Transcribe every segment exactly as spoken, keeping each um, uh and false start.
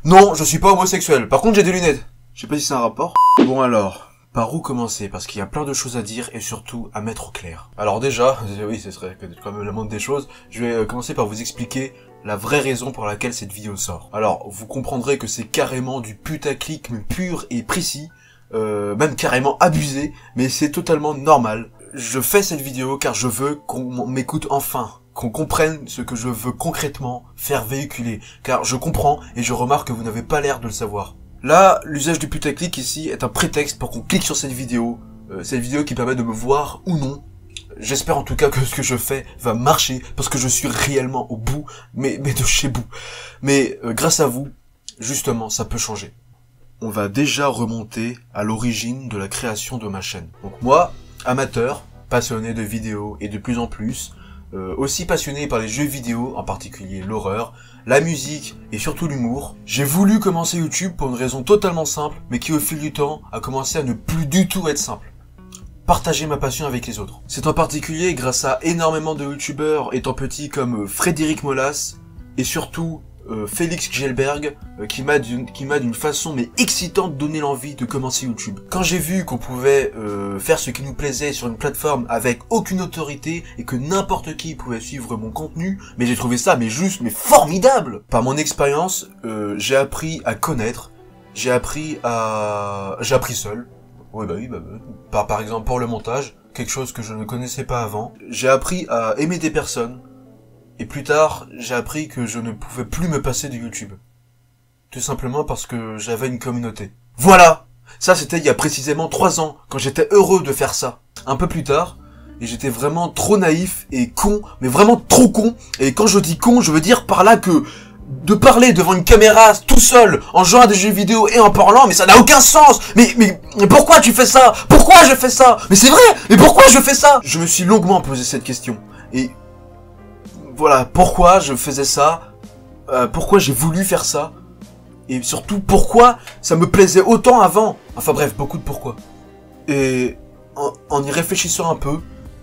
Non, je suis pas homosexuel. Par contre, j'ai des lunettes. Je sais pas si c'est un rapport. Bon alors, par où commencer? Parce qu'il y a plein de choses à dire et surtout à mettre au clair. Alors déjà, oui, ce serait quand même la moindre des choses. Je vais commencer par vous expliquer la vraie raison pour laquelle cette vidéo sort. Alors, vous comprendrez que c'est carrément du putaclic, mais pur et précis. Euh, même carrément abusé, mais c'est totalement normal. Je fais cette vidéo car je veux qu'on m'écoute enfin, qu'on comprenne ce que je veux concrètement faire véhiculer, car je comprends et je remarque que vous n'avez pas l'air de le savoir. Là, l'usage du putaclic ici est un prétexte pour qu'on clique sur cette vidéo, euh, cette vidéo qui permet de me voir ou non. J'espère en tout cas que ce que je fais va marcher, parce que je suis réellement au bout, mais, mais de chez bout. Mais euh, grâce à vous, justement, ça peut changer. On va déjà remonter à l'origine de la création de ma chaîne. Donc moi, amateur, passionné de vidéos et de plus en plus, euh, aussi passionné par les jeux vidéo, en particulier l'horreur, la musique et surtout l'humour, j'ai voulu commencer YouTube pour une raison totalement simple, mais qui au fil du temps a commencé à ne plus du tout être simple. Partager ma passion avec les autres. C'est en particulier grâce à énormément de youtubeurs étant petits comme Frédéric Molas et surtout Euh, Félix Kjellberg euh, qui m'a d'une qui m'a d'une façon mais excitante donné l'envie de commencer YouTube. Quand j'ai vu qu'on pouvait euh, faire ce qui nous plaisait sur une plateforme avec aucune autorité et que n'importe qui pouvait suivre mon contenu, mais j'ai trouvé ça mais juste mais formidable. Par mon expérience, euh, j'ai appris à connaître, j'ai appris à j'ai appris seul. Oui bah oui bah, bah par par exemple pour le montage, quelque chose que je ne connaissais pas avant. J'ai appris à aimer des personnes. Et plus tard, j'ai appris que je ne pouvais plus me passer de YouTube. Tout simplement parce que j'avais une communauté. Voilà! Ça, c'était il y a précisément trois ans, quand j'étais heureux de faire ça. Un peu plus tard, et j'étais vraiment trop naïf et con, mais vraiment trop con. Et quand je dis con, je veux dire par là que de parler devant une caméra tout seul, en jouant à des jeux vidéo et en parlant, mais ça n'a aucun sens. Mais, mais, mais pourquoi tu fais ça? Pourquoi je fais ça? Mais c'est vrai! Mais pourquoi je fais ça? Je me suis longuement posé cette question. Et voilà, pourquoi je faisais ça, euh, pourquoi j'ai voulu faire ça, et surtout pourquoi ça me plaisait autant avant. Enfin bref, beaucoup de pourquoi. Et en, en y réfléchissant un peu,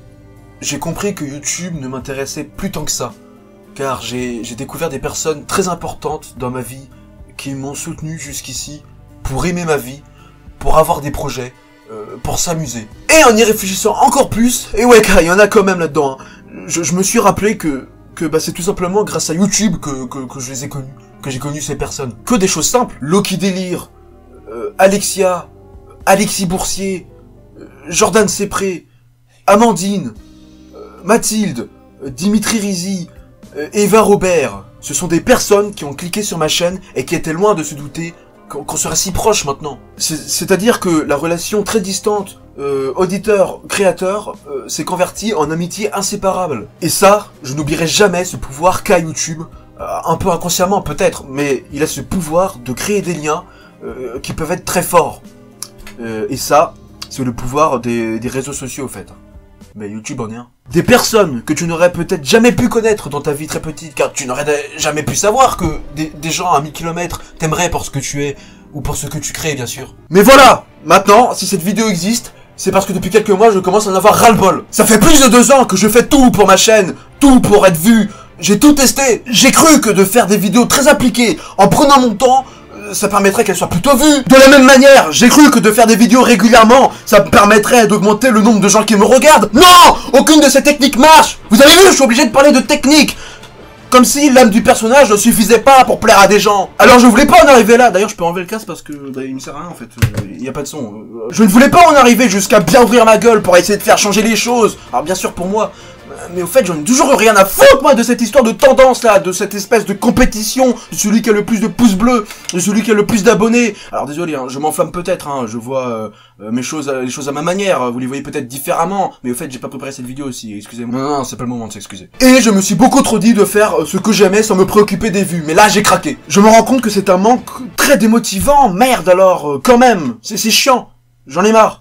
j'ai compris que YouTube ne m'intéressait plus tant que ça. Car j'ai j'ai découvert des personnes très importantes dans ma vie qui m'ont soutenu jusqu'ici pour aimer ma vie, pour avoir des projets, euh, pour s'amuser. Et en y réfléchissant encore plus, et ouais, il y en a quand même là-dedans, hein, je, je me suis rappelé que que bah, c'est tout simplement grâce à YouTube que, que, que je les ai connus, que j'ai connu ces personnes. Que des choses simples. Loki Délire, euh, Alexia, Alexis Boursier, euh, Jordan Sepré, Amandine, euh, Mathilde, euh, Dimitri Rizzi, euh, Eva Robert. Ce sont des personnes qui ont cliqué sur ma chaîne et qui étaient loin de se douter qu'on qu'on serait si proche maintenant. C'est-à-dire que la relation très distante euh, auditeur-créateur euh, s'est convertie en amitié inséparable. Et ça, je n'oublierai jamais ce pouvoir qu'a YouTube, euh, un peu inconsciemment peut-être, mais il a ce pouvoir de créer des liens euh, qui peuvent être très forts. Euh, et ça, c'est le pouvoir des, des réseaux sociaux au fait. Mais YouTube en est un. Des personnes que tu n'aurais peut-être jamais pu connaître dans ta vie très petite, car tu n'aurais jamais pu savoir que des, des gens à mille kilomètres t'aimeraient pour ce que tu es, ou pour ce que tu crées bien sûr. Mais voilà! Maintenant, si cette vidéo existe, c'est parce que depuis quelques mois je commence à en avoir ras-le-bol. Ça fait plus de deux ans que je fais tout pour ma chaîne, tout pour être vu, j'ai tout testé. J'ai cru que de faire des vidéos très appliquées, en prenant mon temps, ça permettrait qu'elle soit plutôt vue. De la même manière, j'ai cru que de faire des vidéos régulièrement, ça me permettrait d'augmenter le nombre de gens qui me regardent. Non! Aucune de ces techniques marche! Vous avez vu, je suis obligé de parler de technique! Comme si l'âme du personnage ne suffisait pas pour plaire à des gens. Alors je voulais pas en arriver là. D'ailleurs je peux enlever le casque parce que bah, il me sert à rien en fait. Il y a pas de son. Je ne voulais pas en arriver jusqu'à bien ouvrir ma gueule pour essayer de faire changer les choses. Alors bien sûr pour moi. Mais au fait, j'en ai toujours rien à foutre, moi, de cette histoire de tendance, là, de cette espèce de compétition, de celui qui a le plus de pouces bleus, de celui qui a le plus d'abonnés. Alors, désolé, hein, je m'enflamme peut-être, hein, je vois euh, mes choses, les choses à ma manière, vous les voyez peut-être différemment, mais au fait, j'ai pas préparé cette vidéo aussi, excusez-moi. Non, non, c'est pas le moment de s'excuser. Et je me suis beaucoup trop dit de faire ce que j'aimais sans me préoccuper des vues, mais là, j'ai craqué. Je me rends compte que c'est un manque très démotivant, merde, alors, euh, quand même, c'est chiant, j'en ai marre.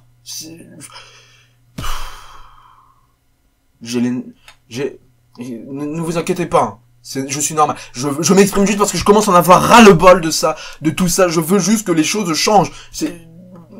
J'ai les... J'ai... Ne, ne vous inquiétez pas, hein. Je suis normal. Je, je m'exprime juste parce que je commence à en avoir ras-le-bol de ça, de tout ça. Je veux juste que les choses changent. C'est...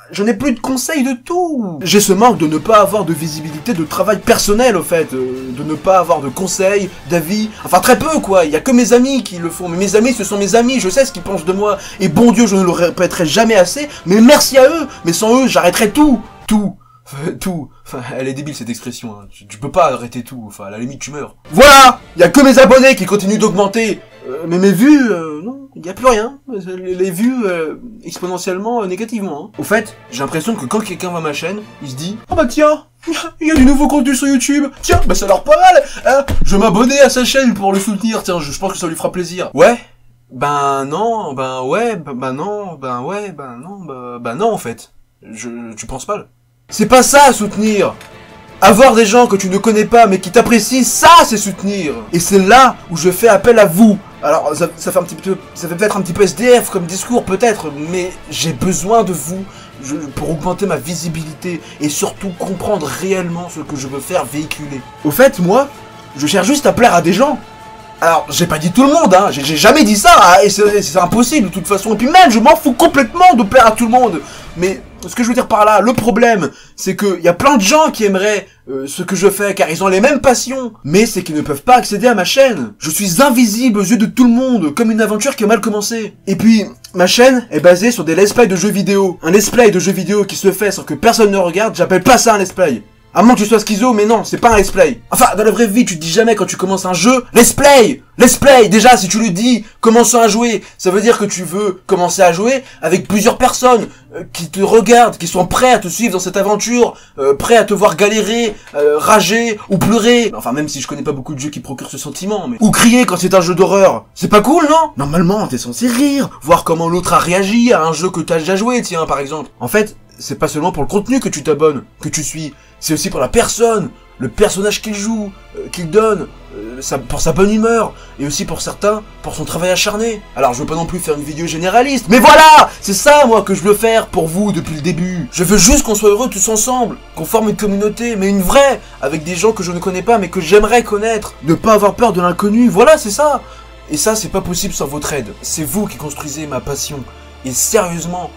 je n'ai plus de conseils de tout. J'ai ce manque de ne pas avoir de visibilité de travail personnel, au fait. Euh, de ne pas avoir de conseils, d'avis. Enfin, très peu, quoi. Il y a que mes amis qui le font. Mais mes amis, ce sont mes amis. Je sais ce qu'ils pensent de moi. Et bon Dieu, je ne le répéterai jamais assez. Mais merci à eux. Mais sans eux, j'arrêterai tout. Tout. Tout. Enfin, elle est débile cette expression. Hein. Tu, tu peux pas arrêter tout. Enfin, à la limite, tu meurs. Voilà. Il y a que mes abonnés qui continuent d'augmenter. Euh, mais mes vues, euh, non, il y a plus rien. Les, les vues euh, exponentiellement euh, négativement. Hein. Au fait, j'ai l'impression que quand quelqu'un voit ma chaîne, il se dit « Oh bah tiens, il y a du nouveau contenu sur YouTube. Tiens, bah ça a l'air pas mal. Hein, je vais m'abonner à sa chaîne pour le soutenir. Tiens, je, je pense que ça lui fera plaisir. » Ouais. Ben non, ben ouais, ben, ben non, ben ouais, ben non, ben, ben non en fait. Je, tu penses pas? C'est pas ça, soutenir. Avoir des gens que tu ne connais pas mais qui t'apprécient, ça c'est soutenir. Et c'est là où je fais appel à vous. Alors ça, ça fait un petit peu, ça fait peut-être un petit peu S D F comme discours peut-être, mais j'ai besoin de vous je, pour augmenter ma visibilité et surtout comprendre réellement ce que je veux faire véhiculer. Au fait, moi, je cherche juste à plaire à des gens. Alors, j'ai pas dit tout le monde, hein, j'ai jamais dit ça, hein, et c'est impossible de toute façon. Et puis même, je m'en fous complètement de plaire à tout le monde. Mais ce que je veux dire par là, le problème, c'est que y a plein de gens qui aimeraient euh, ce que je fais, car ils ont les mêmes passions. Mais c'est qu'ils ne peuvent pas accéder à ma chaîne. Je suis invisible aux yeux de tout le monde, comme une aventure qui a mal commencé. Et puis, ma chaîne est basée sur des let's play de jeux vidéo. Un let's play de jeux vidéo qui se fait sans que personne ne regarde, j'appelle pas ça un let's play. À moins que tu sois schizo, mais non, c'est pas un let's play. Enfin, dans la vraie vie, tu te dis jamais quand tu commences un jeu, let's play! Let's play! Déjà, si tu le dis, commençons à jouer, ça veut dire que tu veux commencer à jouer avec plusieurs personnes euh, qui te regardent, qui sont prêts à te suivre dans cette aventure, euh, prêts à te voir galérer, euh, rager ou pleurer. Enfin, même si je connais pas beaucoup de jeux qui procurent ce sentiment, mais... Ou crier quand c'est un jeu d'horreur. C'est pas cool, non? Normalement, t'es censé rire, voir comment l'autre a réagi à un jeu que t'as déjà joué, tiens, par exemple. En fait, c'est pas seulement pour le contenu que tu t'abonnes, que tu suis, c'est aussi pour la personne, le personnage qu'il joue, euh, qu'il donne, euh, sa, pour sa bonne humeur, et aussi pour certains, pour son travail acharné. Alors je veux pas non plus faire une vidéo généraliste, mais voilà, c'est ça moi que je veux faire pour vous depuis le début. Je veux juste qu'on soit heureux tous ensemble, qu'on forme une communauté, mais une vraie, avec des gens que je ne connais pas, mais que j'aimerais connaître. Ne pas avoir peur de l'inconnu, voilà c'est ça. Et ça c'est pas possible sans votre aide, c'est vous qui construisez ma passion. Et sérieusement...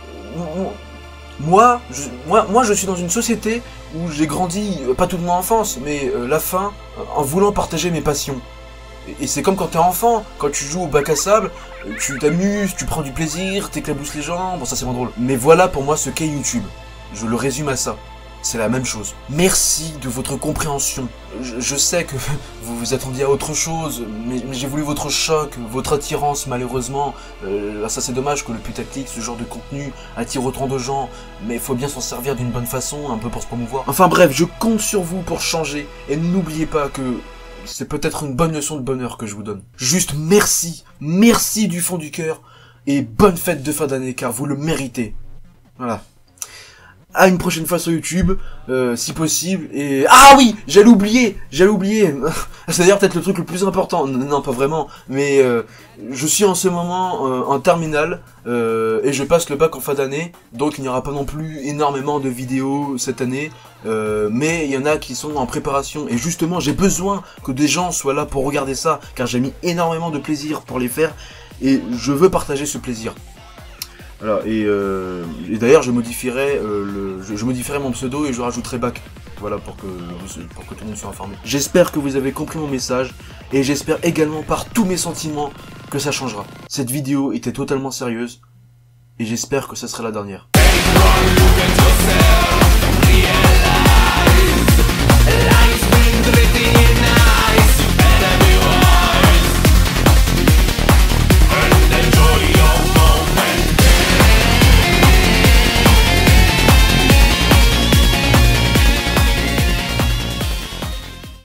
Moi je, moi, moi, je suis dans une société où j'ai grandi, euh, pas toute mon enfance, mais euh, la fin, euh, en voulant partager mes passions. Et, et c'est comme quand t'es enfant, quand tu joues au bac à sable, euh, tu t'amuses, tu prends du plaisir, t'éclabousses les gens, bon ça c'est moins drôle. Mais voilà pour moi ce qu'est YouTube. Je le résume à ça. C'est la même chose. Merci de votre compréhension. Je, je sais que vous vous attendiez à autre chose, mais, mais j'ai voulu votre choc, votre attirance malheureusement. Euh, ça c'est dommage que le putaclic, ce genre de contenu, attire autant de gens, mais il faut bien s'en servir d'une bonne façon, un peu pour se promouvoir. Enfin bref, je compte sur vous pour changer, et n'oubliez pas que c'est peut-être une bonne leçon de bonheur que je vous donne. Juste merci, merci du fond du cœur, et bonne fête de fin d'année car vous le méritez. Voilà. À une prochaine fois sur YouTube, euh, si possible, et... Ah oui, j'allais oublier, j'allais oublier, c'est d'ailleurs peut-être le truc le plus important, non, non pas vraiment, mais euh, je suis en ce moment euh, en terminale, euh, et je passe le bac en fin d'année, donc il n'y aura pas non plus énormément de vidéos cette année, euh, mais il y en a qui sont en préparation, et justement j'ai besoin que des gens soient là pour regarder ça, car j'ai mis énormément de plaisir pour les faire, et je veux partager ce plaisir. Voilà, et, euh, et d'ailleurs je modifierai euh, le, je, je modifierai mon pseudo et je rajouterai bac. Voilà, pour que, pour que tout le monde soit informé. J'espère que vous avez compris mon message, et j'espère également par tous mes sentiments que ça changera. Cette vidéo était totalement sérieuse, et j'espère que ça sera la dernière.